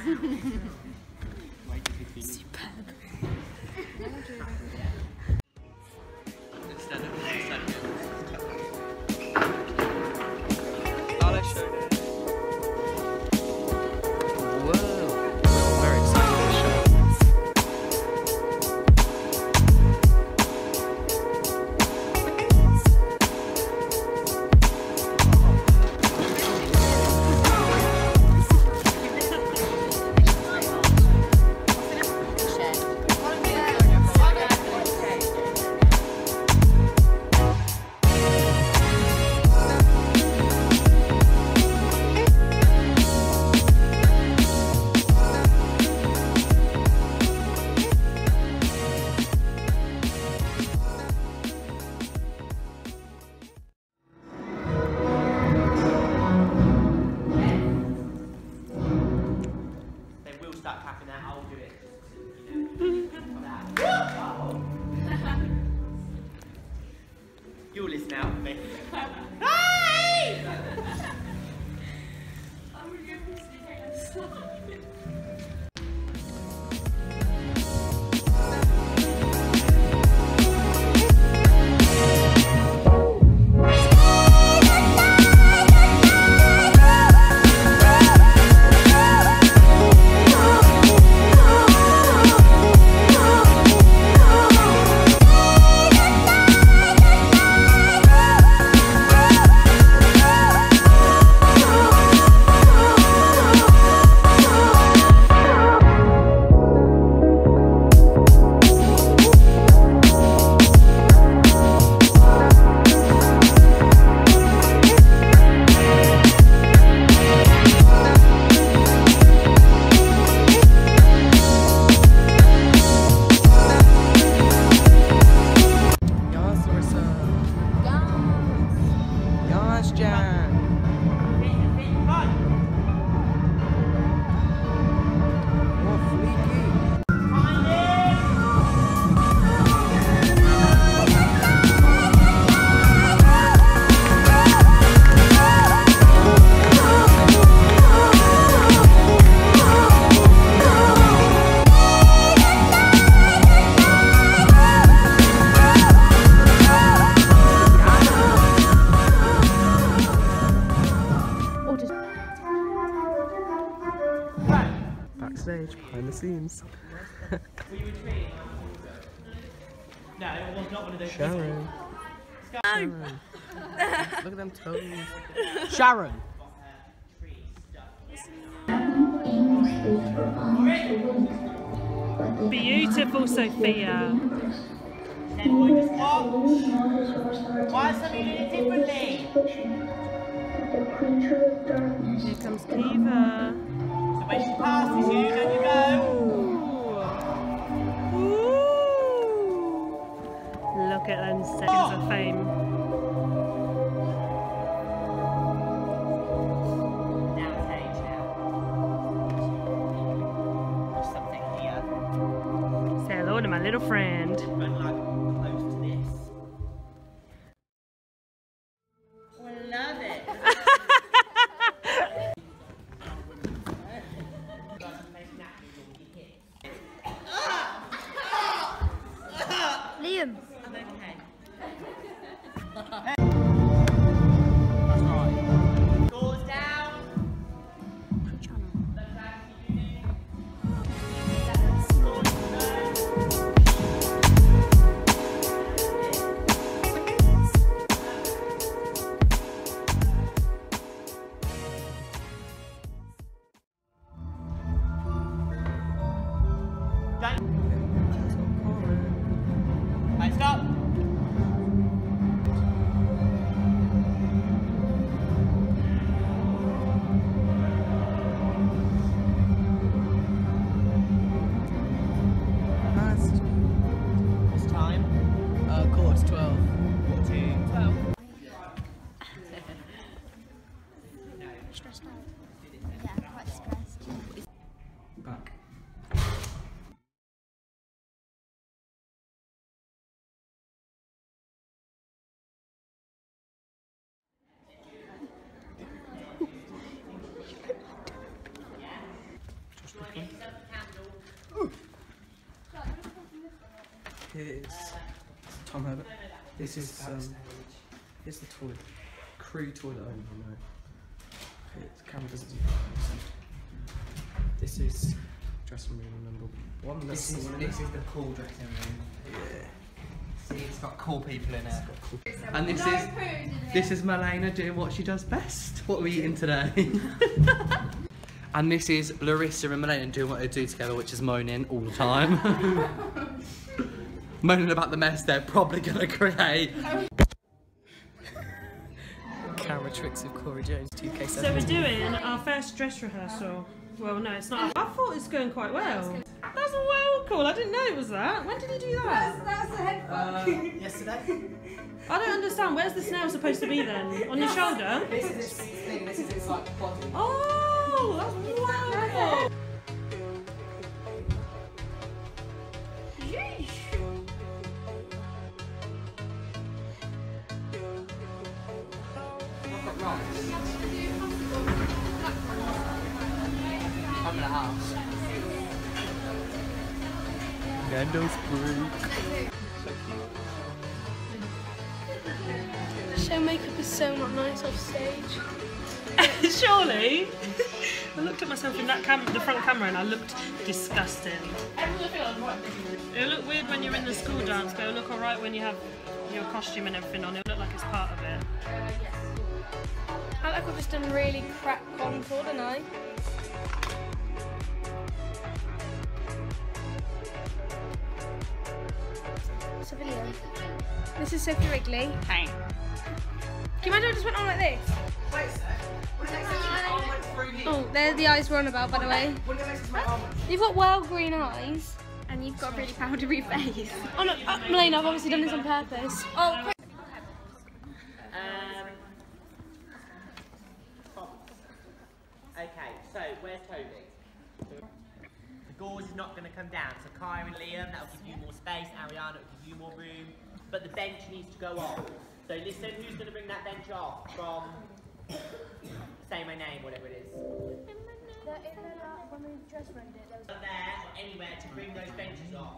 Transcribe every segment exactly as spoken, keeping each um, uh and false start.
Superb. Carlo showed it. Whoa. I'm very excited for this show. Start tapping that, I'll do it. You know, you'll listen out for me. Hey! Backstage, behind the scenes. No, it was not one of those. Sharon. Sharon. Look at them toes. Sharon. Beautiful, Sophia. Why is something doing it differently? Here comes Kiva. So when she passes you, then you go. Ooh. Look at them seconds of fame. Now stage now. There's something here. Say hello to my little friend. Run like close to this. I love it. Liam. I'm okay. Doors down. Right, stop. Last. It's time. Uh, course twelve. Two. Twelve. Stressed out. Yeah, quite stressed. Back. Here's Tom Herbert. This is um, here's the toilet, crew toilet only. No, it's camera doesn't do that. This is dressing room number one. This is, this is the cool dressing room. Yeah. See, it's got cool people in it. Cool. And this is this is Malena doing what she does best. What are we eating today? And this is Larissa and Malena doing what they do together, which is moaning all the time. Moaning about the mess they're probably gonna create. Camera tricks of Corey Jones, two K So we're doing our first dress rehearsal. Well, no, it's not. I thought it was going quite well. That's well cool. I didn't know it was that. When did you do that? That's the head Uh, yesterday? I don't understand. Where's the snail supposed to be then? On your shoulder? This is its thing, this is its like body. Oh, that's wow. I'm in a house. Gandalf spray. Show makeup is so not nice off stage. Surely. I looked at myself in that cam the front camera and I looked disgusting. It'll look weird when you're in the school dance, but it'll look alright when you have your costume and everything on. It'll look like it's part of it. I like I've just done really crap contour, didn't I? It's a video. This is Sophie Wrigley. Hey. Can you imagine I just went on like this? Wait a sec. What did it make sense my arm went through here? Oh, there the eyes we're on about, by the way. What did it make sense my arm went through? You've got wild green eyes. And you've got a really powdery face. Oh no, uh, Malena, I've obviously done this on purpose. Oh, quick. Um, okay, so where's Toby? The gauze is not going to come down, so Kyra and Liam, that'll give you more space, Ariana will give you more room, but the bench needs to go off. So listen, who's going to bring that bench off from, say my name, whatever it is. There or anywhere to bring those benches off.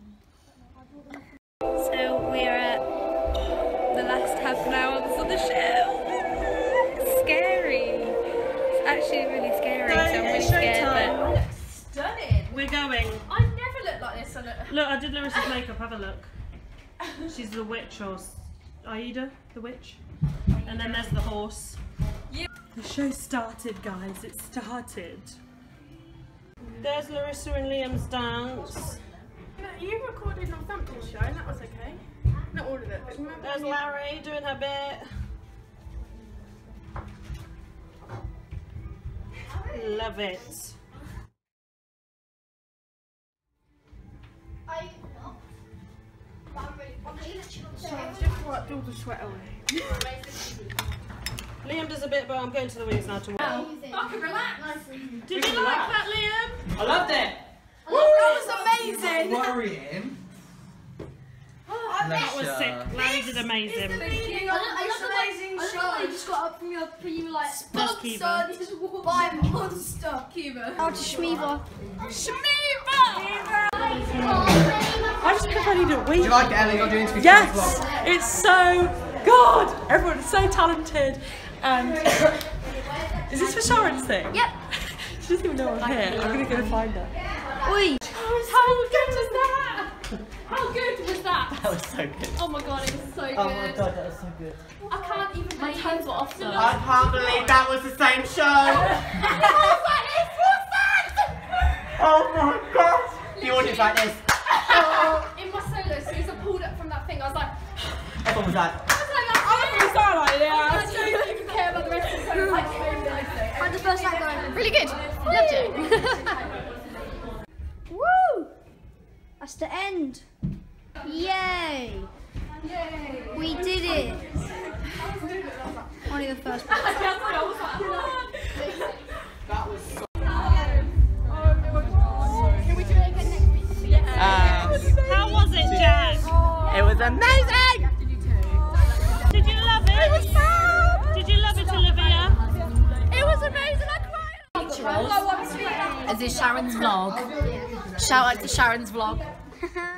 So we're at the last half an hour of the show. It's scary. It's actually really scary, so I'm really scared. But Stunning. We're going. I never look like this on a... Look, I did Larissa's makeup. Have a look. She's the witch, or Aida, the witch. And then there's the horse. Yeah. The show started, guys. It started. There's Larissa and Liam's dance. You recorded Northampton's show and that was okay. Not all of it, but remember. There's Larry doing her bit. Love it. I... Just wiped all the sweat away. Liam does a bit, but I'm going to the wings now to watch. Fucking relax. Did you like that, Liam? I loved it! That was amazing. Worrying. That was sick. Larry did amazing. I love amazing show. You just got up from your pre, you were like, Kiva. sponsored by Monster. Kiva. Oh, Shmiva. Shmiva! I just kept ready to wait. Do you like it, Ellie? You're doing interviews Yes! as well. It's so good! Everyone is so talented. And is this for Sharon's thing? Yep. She doesn't even know I'm here. I'm gonna go find her. Oi. How good was that? How good was that? That was so good. Oh my god, it was so good. Oh my god, that was so good. I can't even My toes were off though. I can't believe that was the same show! Oh my god! The audience like this. In my solo, as soon as I pulled up from that thing, I was like, Everyone was like, I was like, I'm Sound like I don't even care about the rest of the solo. I just really liked it. And the first night going, really good. Loved it. Woo! That's the end. Yay! Yay! We did it. Only the first part. That was so Can we do it again next week? um, How was it, Jack? it was amazing! Did you love it? It was fun! Did you love it, Olivia? It was amazing, I cried! Is this Sharon's vlog? Shout out to Sharon's vlog.